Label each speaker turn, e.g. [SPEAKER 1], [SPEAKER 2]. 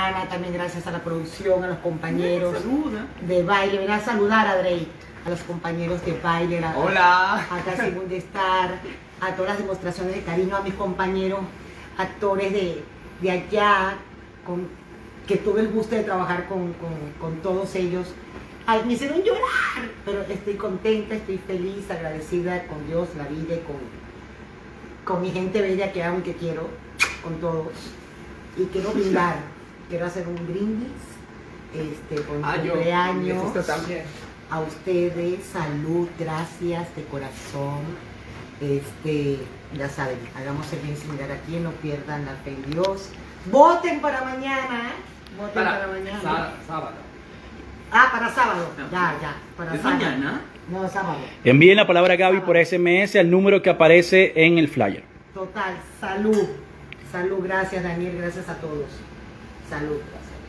[SPEAKER 1] Ana, también gracias a la producción, a los compañeros de baile. Ven a saludar a Drey, a los compañeros de baile,
[SPEAKER 2] hola,
[SPEAKER 1] a Casi Mundo Star, a todas las demostraciones de cariño, a mis compañeros actores de allá, que tuve el gusto de trabajar con todos ellos. Ay, me hicieron llorar, pero estoy contenta, estoy feliz, agradecida con Dios, la vida y con mi gente bella que amo y que quiero, con todos. Y quiero brindar, quiero hacer un brindis por mi cumpleaños. A ustedes, salud, gracias de corazón. Ya saben, hagamos el bien sin mirar a quién, no pierdan la fe en Dios. Voten para mañana, voten para mañana.
[SPEAKER 2] Sábado.
[SPEAKER 1] Ah, para sábado. Ya, para
[SPEAKER 2] ¿Es
[SPEAKER 1] sábado.
[SPEAKER 2] mañana?
[SPEAKER 1] No, sábado.
[SPEAKER 3] Envíen la palabra Gaby por SMS al número que aparece en el flyer.
[SPEAKER 1] Total, salud. Salud, gracias Daniel, gracias a todos. Salud, gracias.